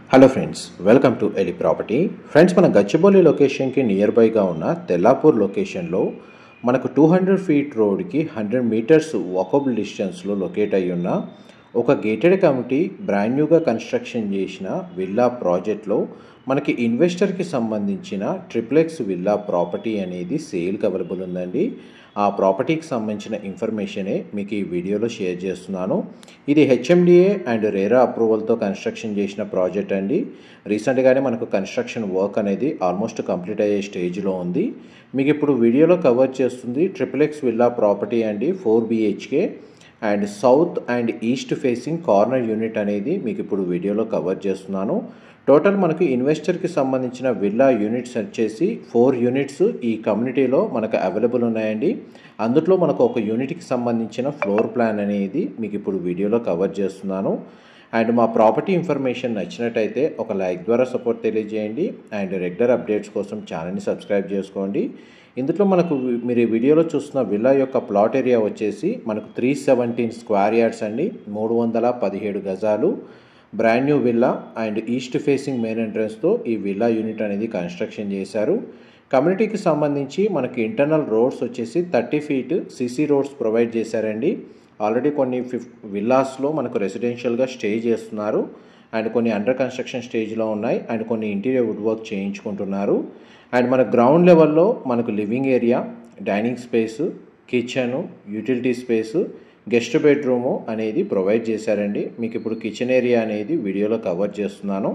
Hello friends, welcome to ఎలి property. Friends, మన గచ్చిబౌలి లొకేషన్కి నియర్ బైగా ఉన్న తెల్లాపూర్ లొకేషన్లో మనకు 200 ఫీట్ రోడ్కి 100 మీటర్స్ వాకబుల్ డిస్టెన్స్లో లొకేట్ అయ్యి ఉన్న ఒక గేటెడ్ కమ్యూనిటీ బ్రాండ్ న్యూగా కన్స్ట్రక్షన్ చేసిన విల్లా ప్రాజెక్ట్లో మనకి ఇన్వెస్టర్కి సంబంధించిన ట్రిప్లెక్స్ విల్లా ప్రాపర్టీ అనేది సేల్కి అవైలబుల్ ఉందండి. ఆ ప్రాపర్టీకి సంబంధించిన ఇన్ఫర్మేషనే మీకు ఈ వీడియోలో షేర్ చేస్తున్నాను. ఇది హెచ్ఎండిఏ అండ్ రేరా అప్రూవల్తో కన్స్ట్రక్షన్ చేసిన ప్రాజెక్ట్ అండి. రీసెంట్గానే మనకు కన్స్ట్రక్షన్ వర్క్ అనేది ఆల్మోస్ట్ కంప్లీట్ అయ్యే స్టేజ్లో ఉంది. మీకు ఇప్పుడు వీడియోలో కవర్ చేస్తుంది ట్రిప్లెక్స్ విల్లా ప్రాపర్టీ అండి, 4 BHK and south and east facing corner unit అనేది మీకు ఇప్పుడు వీడియోలో కవర్ చేస్తున్నాను. టోటల్ మనకు ఇన్వెస్టర్కి సంబంధించిన విల్లా యూనిట్స్ వచ్చేసి 4 యూనిట్స్ ఈ కమ్యూనిటీలో మనకు అవైలబుల్ ఉన్నాయండి. అందులో మనకు ఒక యూనిట్కి సంబంధించిన ఫ్లోర్ ప్లాన్ అనేది మీకు ఇప్పుడు వీడియోలో కవర్ చేస్తున్నాను. అండ్ మా ప్రాపర్టీ ఇన్ఫర్మేషన్ నచ్చినట్టయితే ఒక లైక్ ద్వారా సపోర్ట్ తెలియజేయండి అండ్ రెగ్యులర్ అప్డేట్స్ కోసం ఛానల్ని సబ్స్క్రైబ్ చేసుకోండి. ఇందులో మనకు మీరు ఈ వీడియోలో చూస్తున్న విల్లా యొక్క ప్లాట్ ఏరియా వచ్చేసి మనకు 317 స్క్వేర్ యార్డ్స్ అండి, 317 గజాలు. Brand new villa and east facing main ఎంట్రన్స్తో ఈ విల్లా యూనిట్ అనేది కన్స్ట్రక్షన్ చేశారు. కమ్యూనిటీకి సంబంధించి మనకి ఇంటర్నల్ రోడ్స్ వచ్చేసి 30 ఫీట్ సిసి రోడ్స్ ప్రొవైడ్ చేశారండి. ఆల్రెడీ కొన్ని విల్లాస్లో మనకు రెసిడెన్షియల్గా స్టే చేస్తున్నారు అండ్ కొన్ని అండర్ కన్స్ట్రక్షన్ స్టేజ్లో ఉన్నాయి అండ్ కొన్ని ఇంటీరియర్ వుడ్ వర్క్ చేయించుకుంటున్నారు. అండ్ మన గ్రౌండ్ లెవెల్లో మనకు living area, dining space, kitchen, utility space, guest bedroom అనేది ప్రొవైడ్ చేశారండి. మీకు ఇప్పుడు కిచెన్ ఏరియా అనేది వీడియోలో కవర్ చేస్తున్నాను.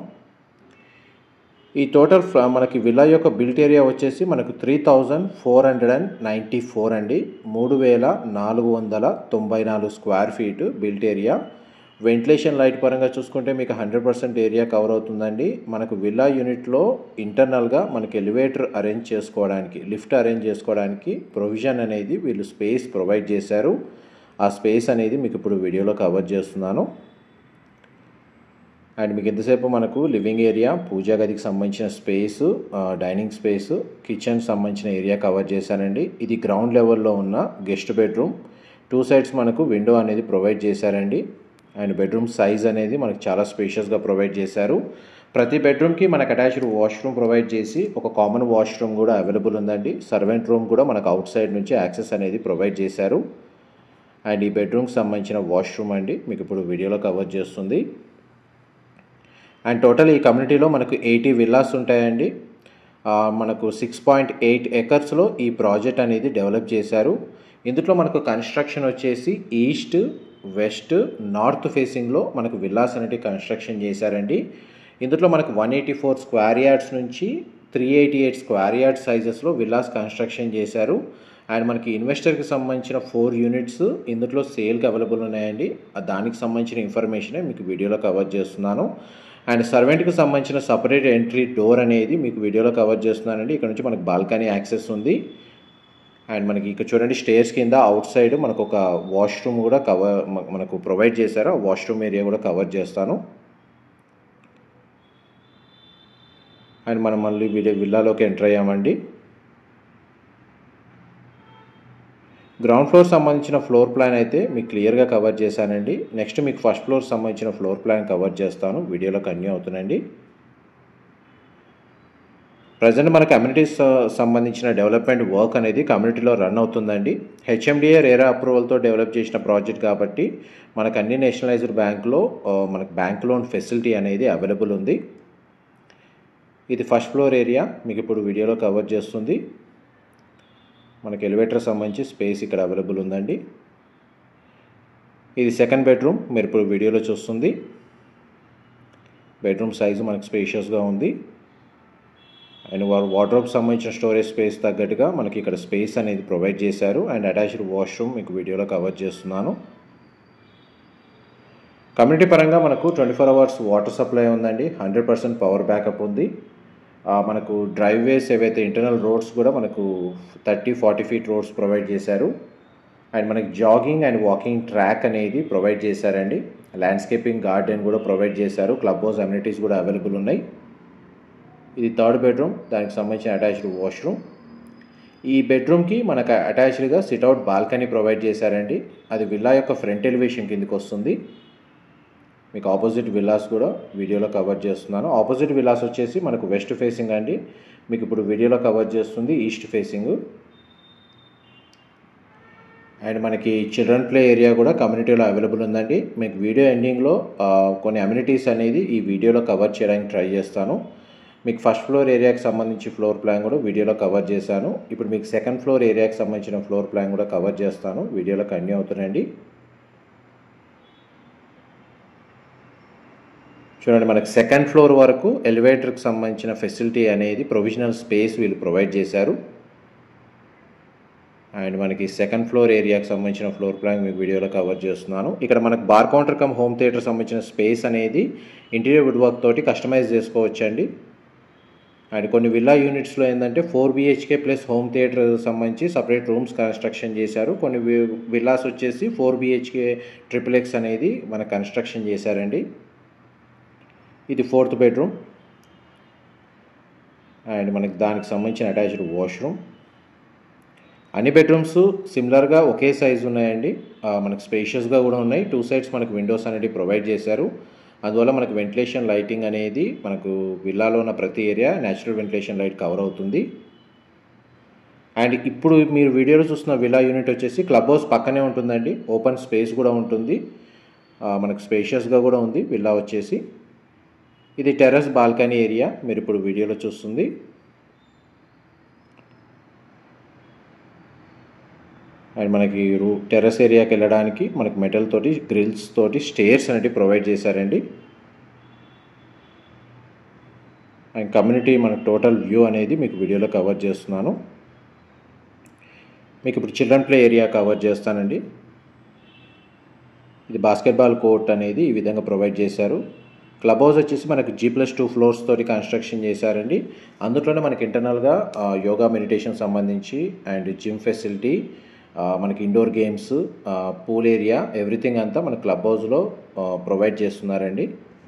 ఈ టోటల్ మనకి విల్లా యొక్క బిల్ట్ ఏరియా వచ్చేసి మనకు 3494 అండి, 3494 square feet built area. Ventilation light పరంగా చూసుకుంటే మీకు 100% ఏరియా కవర్ అవుతుందండి. మనకు విల్లా యూనిట్లో ఇంటర్నల్గా మనకి ఎలివేటర్ అరేంజ్ చేసుకోవడానికి, లిఫ్ట్ అరేంజ్ చేసుకోవడానికి ప్రొవిజన్ అనేది వీళ్ళు స్పేస్ ప్రొవైడ్ చేశారు. ఆ స్పేస్ అనేది మీకు ఇప్పుడు వీడియోలో కవర్ చేస్తున్నాను. అండ్ మీకు ఎంతసేపు మనకు లివింగ్ ఏరియా, పూజా గదికి సంబంధించిన స్పేసు, డైనింగ్ స్పేసు, కిచెన్ సంబంధించిన ఏరియా కవర్ చేశారండి. ఇది గ్రౌండ్ లెవెల్లో ఉన్న గెస్ట్ బెడ్రూమ్. 2 సైడ్స్ మనకు విండో అనేది ప్రొవైడ్ చేశారండి. అండ్ బెడ్రూమ్ సైజ్ అనేది మనకు చాలా స్పేషియస్గా ప్రొవైడ్ చేశారు. ప్రతి బెడ్రూమ్కి మనకు అటాచ్డ్ వాష్రూమ్ ప్రొవైడ్ చేసి ఒక కామన్ వాష్రూమ్ కూడా అవైలబుల్ ఉందండి. సర్వెంట్ రూమ్ కూడా మనకు అవుట్ సైడ్ నుంచి యాక్సెస్ అనేది ప్రొవైడ్ చేశారు. అండ్ ఈ బెడ్రూమ్కి సంబంధించిన వాష్రూమ్ అండి మీకు ఇప్పుడు వీడియోలో కవర్ చేస్తుంది. అండ్ టోటల్ ఈ కమ్యూనిటీలో మనకు 80 విల్లాస్ ఉంటాయండి. మనకు 6.8 ఎకర్స్లో ఈ ప్రాజెక్ట్ అనేది డెవలప్ చేశారు. ఇందులో మనకు కన్స్ట్రక్షన్ వచ్చేసి ఈస్ట్, వెస్ట్, నార్త్ ఫేసింగ్లో మనకు విల్లాస్ అనేవి కన్స్ట్రక్షన్ చేశారండి. ఇందులో మనకు 184 స్క్వేర్ యార్డ్స్ నుంచి 388 స్క్వేర్ యార్డ్ సైజెస్లో విల్లాస్ కన్స్ట్రక్షన్ చేశారు. అండ్ మనకి ఇన్వెస్టర్కి సంబంధించిన 4 యూనిట్స్ ఇందులో సేల్కి అవైలబుల్ ఉన్నాయండి. దానికి సంబంధించిన ఇన్ఫర్మేషనే మీకు వీడియోలో కవర్ చేస్తున్నాను. అండ్ సర్వెంట్కి సంబంధించిన సపరేట్ ఎంట్రీ డోర్ అనేది మీకు వీడియోలో కవర్ చేస్తున్నానండి. ఇక్కడ నుంచి మనకు బాల్కనీ యాక్సెస్ ఉంది. అండ్ మనకి ఇక్కడ చూడండి, స్టేర్స్ కింద అవుట్ సైడ్ మనకు ఒక వాష్రూమ్ కూడా మనకు ప్రొవైడ్ చేశారు. ఆ వాష్రూమ్ ఏరియా కూడా కవర్ చేస్తాను. అండ్ మనం మళ్ళీ విల్లాలోకి ఎంటర్ అయ్యామండి. గ్రౌండ్ ఫ్లోర్ సంబంధించిన ఫ్లోర్ ప్లాన్ అయితే మీకు క్లియర్గా కవర్ చేశానండి. నెక్స్ట్ మీకు ఫస్ట్ ఫ్లోర్ సంబంధించిన ఫ్లోర్ ప్లాన్ కవర్ చేస్తాను. వీడియోలో కంటిన్యూ అవుతుందండి. ప్రజెంట్ మన కమ్యూనిటీస్ సంబంధించిన డెవలప్మెంట్ వర్క్ అనేది కమ్యూనిటీలో రన్ అవుతుందండి. హెచ్ఎండిఏ రేరా అప్రూవల్తో డెవలప్ చేసిన ప్రాజెక్ట్ కాబట్టి మనకు అన్ని నేషనలైజ్డ్ బ్యాంకులో మనకు బ్యాంక్ లోన్ ఫెసిలిటీ అనేది అవైలబుల్ ఉంది. ఇది ఫస్ట్ ఫ్లోర్ ఏరియా మీకు ఇప్పుడు వీడియోలో కవర్ చేస్తుంది. మనకి ఎలివేటర్ సంబంధించి స్పేస్ ఇక్కడ అవైలబుల్ ఉందండి. ఇది సెకండ్ బెడ్రూమ్ మీరు ఇప్పుడు వీడియోలో చూస్తుంది. బెడ్రూమ్ సైజు మనకు స్పేషియస్గా ఉంది. అండ్ వార్డ్రోబ్ సంబంధించిన స్టోరేజ్ స్పేస్ తగ్గట్టుగా మనకి ఇక్కడ స్పేస్ అనేది ప్రొవైడ్ చేశారు. అండ్ అటాచ్డ్ వాష్రూమ్ మీకు వీడియోలో కవర్ చేస్తున్నాను. కమ్యూనిటీ పరంగా మనకు 24 అవర్స్ వాటర్ సప్లై ఉందండి. 100% పవర్ బ్యాకప్ ఉంది. మనకు డ్రైవ్వేస్ ఏవైతే ఇంటర్నల్ రోడ్స్ కూడా మనకు 30-40 ఫీట్ రోడ్స్ ప్రొవైడ్ చేశారు. అండ్ మనకి జాగింగ్ అండ్ వాకింగ్ ట్రాక్ అనేది ప్రొవైడ్ చేశారండి. ల్యాండ్స్కేపింగ్ గార్డెన్ కూడా ప్రొవైడ్ చేశారు. క్లబ్ హౌస్ అమ్యూనిటీస్ కూడా అవైలబుల్ ఉన్నాయి. ఇది థర్డ్ బెడ్రూమ్, దానికి సంబంధించిన అటాచ్డ్ వాష్రూమ్. ఈ బెడ్రూమ్కి మనకు అటాచ్డ్గా సిట్అవుట్ బాల్కనీ ప్రొవైడ్ చేశారండి. అది విల్లా యొక్క ఫ్రంట్ ఎలివేషన్ కిందకి వస్తుంది. మీకు ఆపోజిట్ విల్లాస్ కూడా వీడియోలో కవర్ చేస్తున్నాను. ఆపోజిట్ విల్లాస్ వచ్చేసి మనకు వెస్ట్ ఫేసింగ్ అండి. మీకు ఇప్పుడు వీడియోలో కవర్ చేస్తుంది ఈస్ట్ ఫేసింగ్. అండ్ మనకి చిల్డ్రన్ ప్లే ఏరియా కూడా కమ్యూనిటీలో అవైలబుల్ ఉందండి. మీకు వీడియో ఎండింగ్లో కొన్ని అమ్యూనిటీస్ అనేది ఈ వీడియోలో కవర్ చేయడానికి ట్రై చేస్తాను. మీకు ఫస్ట్ ఫ్లోర్ ఏరియాకి సంబంధించి ఫ్లోర్ ప్లాన్ కూడా వీడియోలో కవర్ చేశాను. ఇప్పుడు మీకు సెకండ్ ఫ్లోర్ ఏరియాకి సంబంధించిన ఫ్లోర్ ప్లాన్ కూడా కవర్ చేస్తాను. వీడియోలో కంటిన్యూ అవుతుందండి. చూడండి, మనకి సెకండ్ ఫ్లోర్ వరకు ఎలివేటర్కి సంబంధించిన ఫెసిలిటీ అనేది ప్రొవిజనల్ స్పేస్ వీళ్ళు ప్రొవైడ్ చేశారు. అండ్ మనకి సెకండ్ ఫ్లోర్ ఏరియాకి సంబంధించిన ఫ్లోర్ ప్లాన్ మీకు వీడియోలో కవర్ చేస్తున్నాను. ఇక్కడ మనకు bar counter cum home theatre సంబంధించిన స్పేస్ అనేది ఇంటీరియర్ వుడ్ వర్క్ తోటి కస్టమైజ్ చేసుకోవచ్చండి. అండ్ కొన్ని విల్లా యూనిట్స్లో ఏంటంటే 4 BHK ప్లస్ హోమ్ థియేటర్ సంబంధించి సపరేట్ రూమ్స్ కన్స్ట్రక్షన్ చేశారు. కొన్ని విల్లాస్ వచ్చేసి 4 BHK XXX అనేది మన కన్స్ట్రక్షన్ చేశారండి. ఇది 4th బెడ్రూమ్. అండ్ మనకి దానికి సంబంధించిన అటాచ్డ్ వాష్రూమ్. అన్ని బెడ్రూమ్స్ సిమిలర్గా ఒకే సైజు ఉన్నాయండి. మనకు స్పేషియస్గా కూడా ఉన్నాయి. 2 సైడ్స్ మనకు విండోస్ అనేది ప్రొవైడ్ చేశారు. అందువల్ల మనకు వెంటిలేషన్ లైటింగ్ అనేది మనకు విల్లాలో ఉన్న ప్రతి area natural ventilation light cover అవుతుంది. అండ్ ఇప్పుడు మీరు వీడియోలో చూస్తున్న విల్లా యూనిట్ వచ్చేసి క్లబ్ హౌస్ పక్కనే ఉంటుందండి. ఓపెన్ స్పేస్ కూడా ఉంటుంది. మనకు స్పేషియస్గా కూడా ఉంది విల్లా వచ్చేసి. ఇది టెర్రస్ బాల్కనీ ఏరియా మీరు ఇప్పుడు వీడియోలో చూస్తుంది. అండ్ మనకి టెర్రస్ ఏరియాకి వెళ్ళడానికి మనకి మెటల్ తోటి గ్రిల్స్ తోటి స్టేర్స్ అనేవి ప్రొవైడ్ చేశారండి. అండ్ కమ్యూనిటీ మనకు టోటల్ వ్యూ అనేది మీకు వీడియోలో కవర్ చేస్తున్నాను. మీకు ఇప్పుడు చిల్డ్రన్ ప్లే ఏరియా కవర్ చేస్తానండి. ఇది బాస్కెట్బాల్ కోర్ట్ అనేది ఈ విధంగా ప్రొవైడ్ చేశారు. క్లబ్ హౌస్ వచ్చేసి మనకి G+2 ఫ్లోర్స్ తోటి కన్స్ట్రక్షన్ చేశారండి. అందులోనే మనకి ఇంటర్నల్గా యోగా మెడిటేషన్ సంబంధించి అండ్ జిమ్ ఫెసిలిటీ, మనకి indoor games, pool area, everything అంతా మన క్లబ్ హౌస్లో ప్రొవైడ్ చేస్తున్నారండి.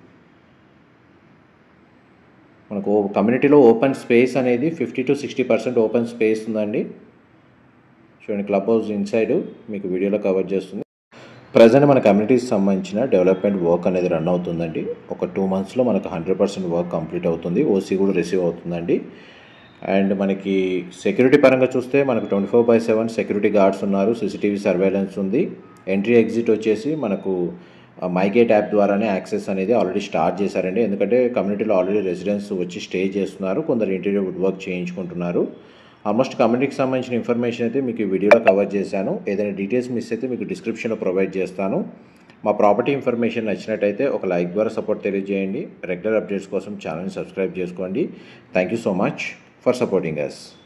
మనకు కమ్యూనిటీలో ఓపెన్ స్పేస్ అనేది 50 to 60% ఓపెన్ స్పేస్ ఉందండి. చూడండి, క్లబ్ హౌస్ ఇన్సైడ్ మీకు వీడియోలో కవర్ చేస్తుంది. ప్రజెంట్ మన కమ్యూనిటీకి సంబంధించిన డెవలప్మెంట్ వర్క్ అనేది రన్ అవుతుందండి. ఒక 2 monthsలో మనకు 100% వర్క్ కంప్లీట్ అవుతుంది. OC కూడా రిసీవ్ అవుతుందండి. అండ్ మనకి సెక్యూరిటీ పరంగా చూస్తే మనకు 24/7 సెక్యూరిటీ గార్డ్స్ ఉన్నారు. CCTV సర్వేలెన్స్ ఉంది. ఎంట్రీ ఎగ్జిట్ వచ్చేసి మనకు మైగేట్ యాప్ ద్వారానే యాక్సెస్ అనేది ఆల్రెడీ స్టార్ట్ చేశారండి. ఎందుకంటే కమ్యూనిటీలో ఆల్రెడీ రెసిడెంట్స్ వచ్చి స్టే చేస్తున్నారు. కొందరు ఇంటీరియర్ వుడ్ వర్క్ చేయించుకుంటున్నారు. ఆల్మోస్ట్ కమ్యూనిటీకి సంబంధించిన ఇన్ఫర్మేషన్ అయితే మీకు ఈ వీడియోలో కవర్ చేశాను. ఏదైనా డీటెయిల్స్ మిస్ అయితే మీకు డిస్క్రిప్షన్లో ప్రొవైడ్ చేస్తాను. మా ప్రాపర్టీ ఇన్ఫర్మేషన్ నచ్చినట్టయితే ఒక లైక్ ద్వారా సపోర్ట్ తెలియజేయండి. రెగ్యులర్ అప్డేట్స్ కోసం ఛానల్ని సబ్స్క్రైబ్ చేసుకోండి. Thank you so much for supporting us.